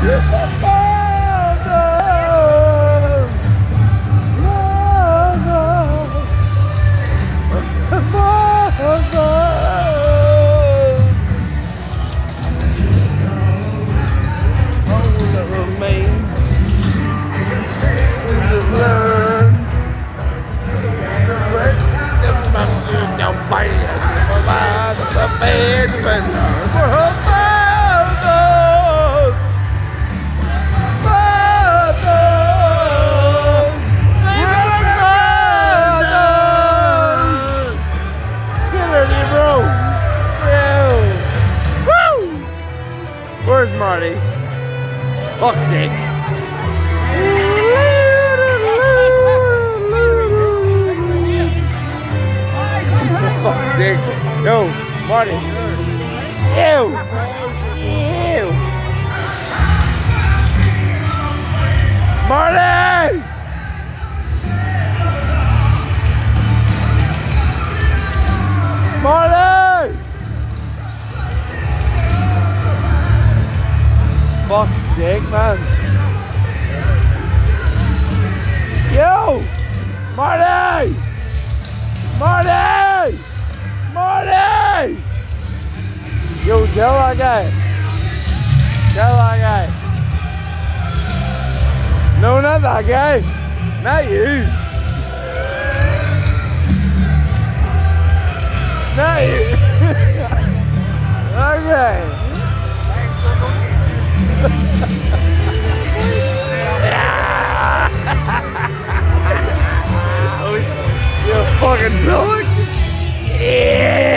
Where's Marty? Fuck's sake. Fuck's sake. Yo, Marty. Ew. Ew. Marty! Marty! Fuck's sake, man. Yo! Marty! Marty! Marty! Yo, tell that guy. Tell that guy. No, not that guy. Not you. Not you. Okay. You fucking pillock? Yeah.